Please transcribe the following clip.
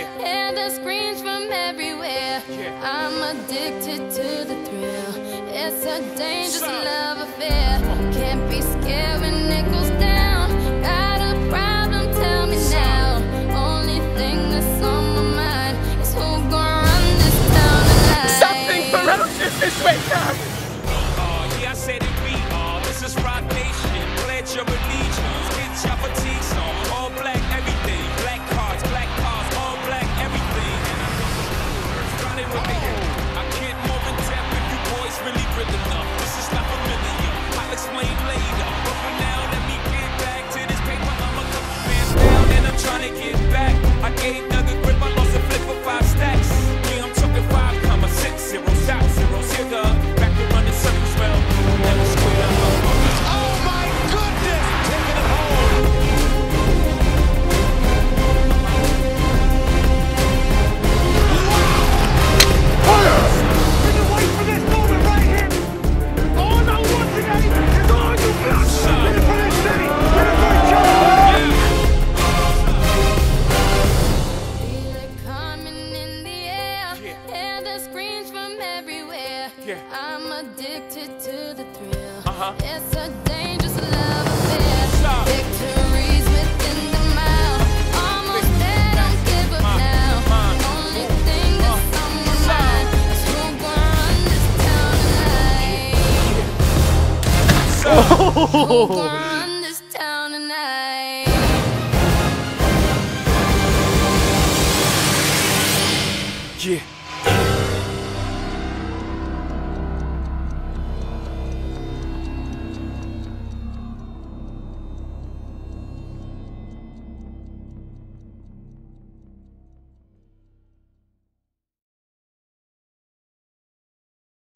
and the screams from everywhere. I'm addicted to the thrill. It's a dangerous love affair. Can't be scared when it goes down. Got a problem? Tell me now. Only thing that's on my mind is who gon' run this town tonight. Something ferocious is waking up. Yeah, I said it, we are. This is Rock Nation. Pledge your allegiance. Get your fatigue on. All black, everything. Black cars, all black, everything. Started with me. I can't more in depth if you boys really real enough. This is not familiar. I'll explain later. But for now, let me get back to this paper. I'm a couple bands down and I'm trying to get back. I gave Doug a grip. I lost a flip for 5 stacks. Yeah, I'm talking 5,6 zeros out zeros. Here, Doug. Back to running circles, well. Never square up. Oh my goodness! Taking it home. Been waiting for this moment right here. All I want today is all you got. Get it for this city. Get it for each other. Feel it coming in the air, and the screams from everywhere. I'm addicted to the thrill. It's a dangerous love affair. Victories within the mile. Almost there, don't give up now. Only thing that's on my mind is who gon' run this town tonight. Who gon' run this town tonight? Yeah.